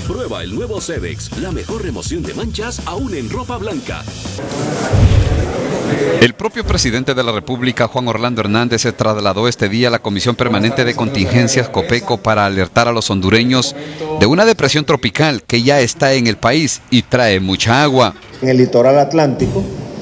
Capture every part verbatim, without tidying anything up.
Prueba el nuevo Sedex, la mejor remoción de manchas aún en ropa blanca. El propio presidente de la República, Juan Orlando Hernández, se trasladó este día a la Comisión Permanente de Contingencias COPECO para alertar a los hondureños de una depresión tropical que ya está en el país y trae mucha agua. En el litoral atlántico,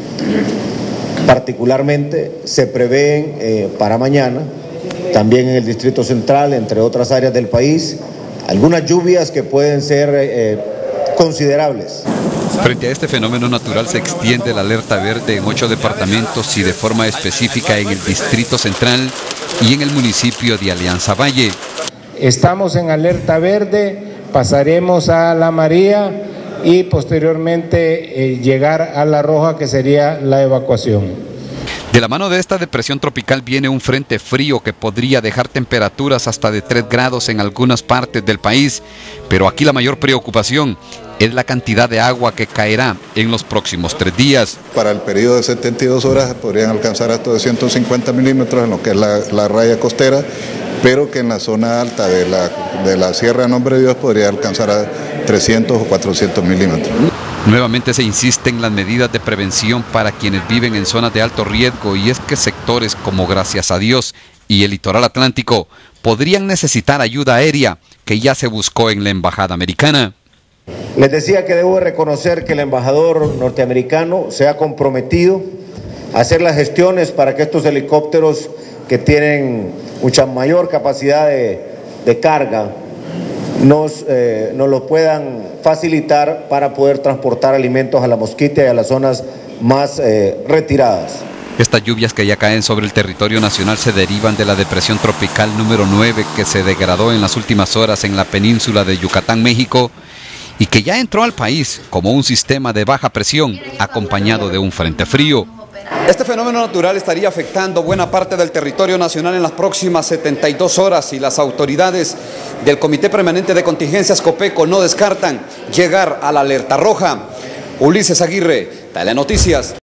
particularmente, se prevén eh, para mañana, también en el Distrito Central, entre otras áreas del país, algunas lluvias que pueden ser eh, considerables. Frente a este fenómeno natural se extiende la alerta verde en ocho departamentos y de forma específica en el Distrito Central y en el municipio de Alianza Valle. Estamos en alerta verde, pasaremos a la María y posteriormente eh, llegar a la roja, que sería la evacuación. De la mano de esta depresión tropical viene un frente frío que podría dejar temperaturas hasta de tres grados en algunas partes del país, pero aquí la mayor preocupación es la cantidad de agua que caerá en los próximos tres días. Para el periodo de setenta y dos horas podrían alcanzar hasta doscientos cincuenta milímetros en lo que es la, la raya costera, pero que en la zona alta de la, de la Sierra Nombre de Dios podría alcanzar a trescientos o cuatrocientos milímetros. Nuevamente se insiste en las medidas de prevención para quienes viven en zonas de alto riesgo, y es que sectores como Gracias a Dios y el litoral atlántico podrían necesitar ayuda aérea que ya se buscó en la embajada americana. Les decía que debo reconocer que el embajador norteamericano se ha comprometido a hacer las gestiones para que estos helicópteros, que tienen mucha mayor capacidad de, de carga, nos, eh, nos lo puedan facilitar para poder transportar alimentos a la Mosquita y a las zonas más eh, retiradas. Estas lluvias que ya caen sobre el territorio nacional se derivan de la depresión tropical número nueve que se degradó en las últimas horas en la península de Yucatán, México, y que ya entró al país como un sistema de baja presión acompañado de un frente frío. Este fenómeno natural estaría afectando buena parte del territorio nacional en las próximas setenta y dos horas, y las autoridades del Comité Permanente de Contingencias COPECO no descartan llegar a la alerta roja. Ulises Aguirre, Telenoticias.